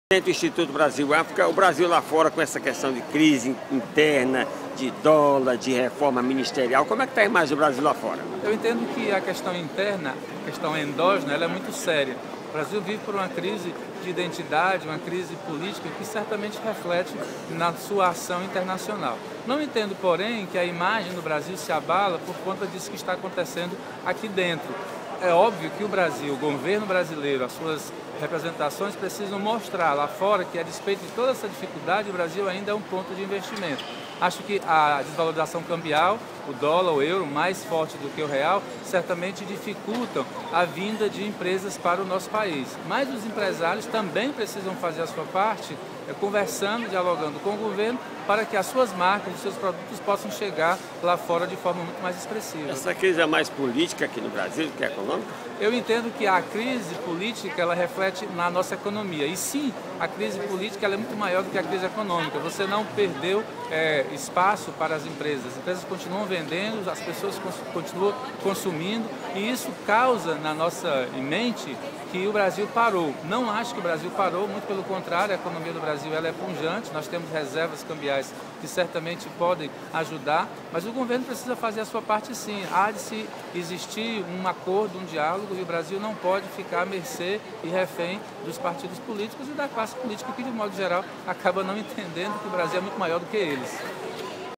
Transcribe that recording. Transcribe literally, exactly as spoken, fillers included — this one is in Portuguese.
Dentro do Instituto Brasil-África, o Brasil lá fora com essa questão de crise interna, de dólar, de reforma ministerial, como é que está a imagem do Brasil lá fora? Eu entendo que a questão interna, a questão endógena, ela é muito séria. O Brasil vive por uma crise de identidade, uma crise política que certamente reflete na sua ação internacional. Não entendo, porém, que a imagem do Brasil se abala por conta disso que está acontecendo aqui dentro. É óbvio que o Brasil, o governo brasileiro, as suas representações precisam mostrar lá fora que, a despeito de toda essa dificuldade, o Brasil ainda é um ponto de investimento. Acho que a desvalorização cambial, o dólar, o euro, mais forte do que o real, certamente dificultam a vinda de empresas para o nosso país. Mas os empresários também precisam fazer a sua parte, é, conversando, dialogando com o governo, para que as suas marcas, os seus produtos possam chegar lá fora de forma muito mais expressiva. Essa crise é mais política aqui no Brasil do que econômica? Eu entendo que a crise política, ela reflete na nossa economia. E sim, a crise política ela é muito maior do que a crise econômica. Você não perdeu é, espaço para as empresas. As empresas continuam vendendo, as pessoas cons continuam consumindo. E isso causa na nossa mente que o Brasil parou. Não acho que o Brasil parou, muito pelo contrário, a economia do Brasil ela é pujante. Nós temos reservas cambiais que certamente podem ajudar, mas o governo precisa fazer a sua parte sim. Há de se existir um acordo, um diálogo, e o Brasil não pode ficar à mercê e refém dos partidos políticos e da classe política que, de modo geral, acaba não entendendo que o Brasil é muito maior do que eles.